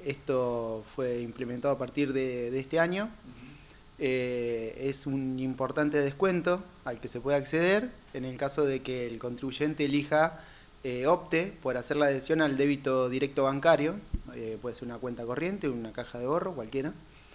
Esto fue implementado a partir de este año. Es un importante descuento al que se puede acceder en el caso de que el contribuyente elija, opte por hacer la adhesión al débito directo bancario. Puede ser una cuenta corriente, una caja de ahorro, cualquiera.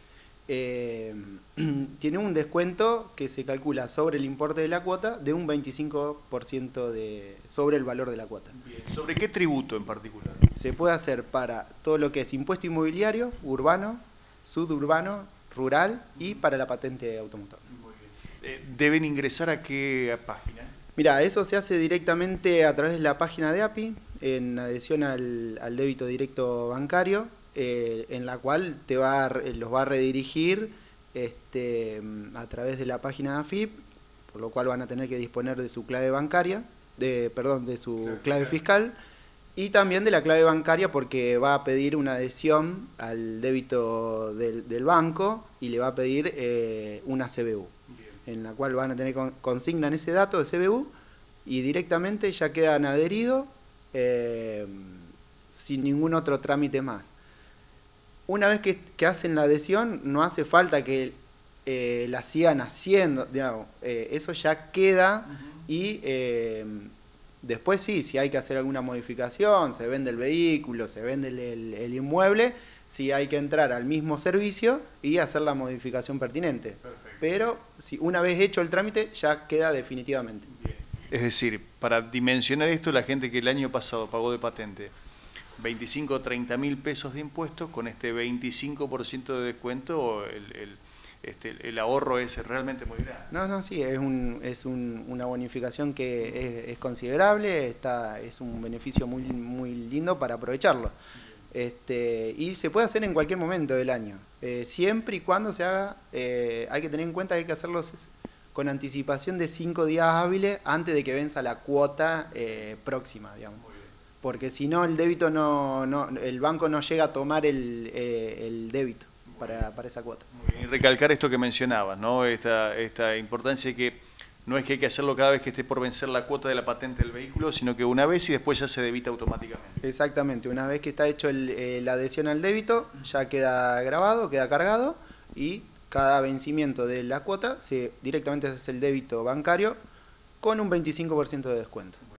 Tiene un descuento que se calcula sobre el importe de la cuota de un 25% sobre el valor de la cuota. Bien. ¿Sobre qué tributo en particular? Se puede hacer para todo lo que es impuesto inmobiliario, urbano, suburbano, rural y para la patente automotor. Muy bien. ¿Deben ingresar a qué página? Mira, eso se hace directamente a través de la página de API, en adhesión al débito directo bancario, en la cual los va a redirigir a través de la página de AFIP, por lo cual van a tener que disponer de su clave bancaria, de su clave fiscal, y también de la clave bancaria porque va a pedir una adhesión al débito del banco y le va a pedir una CBU, en la cual van a tener consignan ese dato de CBU y directamente ya quedan adheridos sin ningún otro trámite más. Una vez que hacen la adhesión, no hace falta que la sigan haciendo, digamos, eso ya queda y después sí, si hay que hacer alguna modificación, se vende el vehículo, se vende el inmueble, sí hay que entrar al mismo servicio y hacer la modificación pertinente. Perfecto. Pero si una vez hecho el trámite, ya queda definitivamente. Bien. Es decir, para dimensionar esto, la gente que el año pasado pagó de patente 25 o 30 mil pesos de impuestos, con este 25% de descuento, el ahorro es realmente muy grande. No, sí, es una bonificación que es considerable, es un beneficio muy lindo para aprovecharlo. Y se puede hacer en cualquier momento del año, siempre y cuando se haga, hay que tener en cuenta que hay que hacerlo con anticipación de 5 días hábiles antes de que venza la cuota próxima, digamos. Porque si no, el débito el banco no llega a tomar el débito para esa cuota. Muy bien. Y recalcar esto que mencionabas, ¿no? Esta importancia de que no es que hay que hacerlo cada vez que esté por vencer la cuota de la patente del vehículo, sino que una vez y después ya se debita automáticamente. Exactamente, una vez que está hecho la adhesión al débito, ya queda grabado, queda cargado y cada vencimiento de la cuota directamente se hace el débito bancario con un 25% de descuento.